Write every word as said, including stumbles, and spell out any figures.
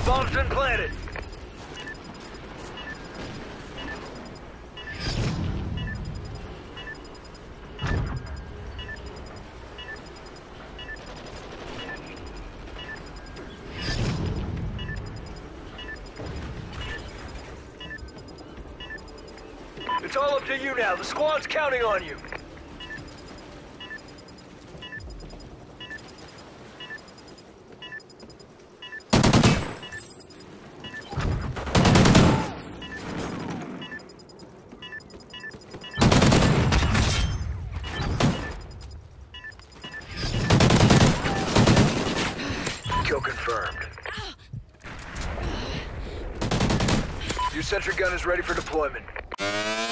Bomb's been planted. It's all up to you now. The squad's counting on you. Kill confirmed. Your sentry gun is ready for deployment.